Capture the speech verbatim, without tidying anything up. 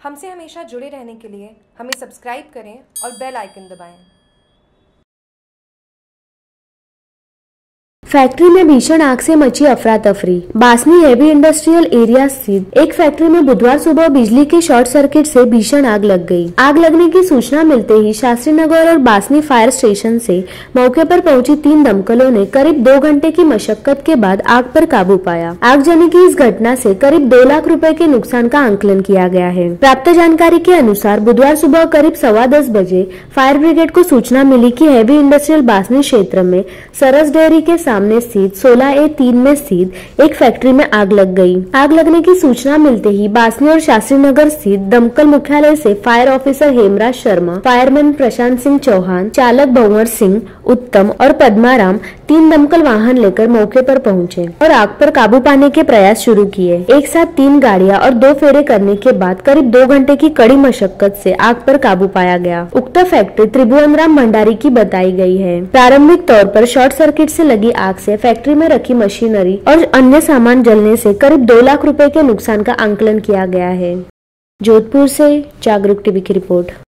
हमसे हमेशा जुड़े रहने के लिए हमें सब्सक्राइब करें और बेल आइकन दबाएं। फैक्ट्री में भीषण आग से मची अफरा तफरी। बासनी हेवी इंडस्ट्रियल एरिया स्थित एक फैक्ट्री में बुधवार सुबह बिजली के शॉर्ट सर्किट से भीषण आग लग गई। आग लगने की सूचना मिलते ही शास्त्री नगर और बासनी फायर स्टेशन से मौके पर पहुंची तीन दमकलों ने करीब दो घंटे की मशक्कत के बाद आग पर काबू पाया। आगजनी की इस घटना से करीब दो लाख रुपए के नुकसान का आंकलन किया गया है। प्राप्त जानकारी के अनुसार बुधवार सुबह करीब सवा दस बजे फायर ब्रिगेड को सूचना मिली कि हेवी इंडस्ट्रियल बासनी क्षेत्र में सरस डेयरी के सामने स्थित सोलह ए तीन में स्थित एक फैक्ट्री में आग लग गई। आग लगने की सूचना मिलते ही बासनी और शास्त्री नगर स्थित दमकल मुख्यालय से fire officer Hemraj Sharma, fireman Prashant Singh Chauhan, चालक भंवर सिंह, उत्तम और पद्माराम तीन दमकल वाहन लेकर मौके पर पहुंचे और आग पर काबू पाने के प्रयास शुरू किए। एक साथ तीन गाड़ियां और दो फेरे करने के बाद करीब दो घंटे की कड़ी मशक्कत से आग पर काबू पाया गया। उक्त फैक्ट्री त्रिभुवनराम भंडारी की बताई गई है। प्रारंभिक तौर पर शॉर्ट सर्किट से लगी आग से फैक्ट्री में रखी मशीनरी और अन्य सामान जलने से करीब दो लाख रुपए के नुकसान का आंकलन किया गया है। जोधपुर से जागरूक टीवी की रिपोर्ट।